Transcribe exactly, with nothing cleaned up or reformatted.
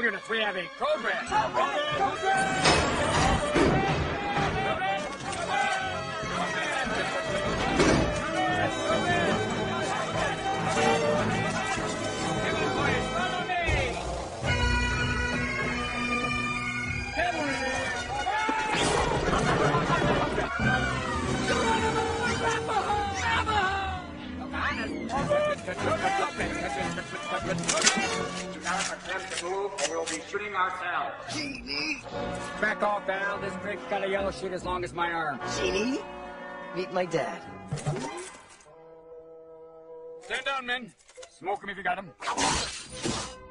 units, we have a program. Program! Program! We'll be shooting ourselves. Genie? Back off, Al. This brig's got a yellow sheet as long as my arm. Genie? Meet my dad. Stand down, men. Smoke 'em if you got 'em.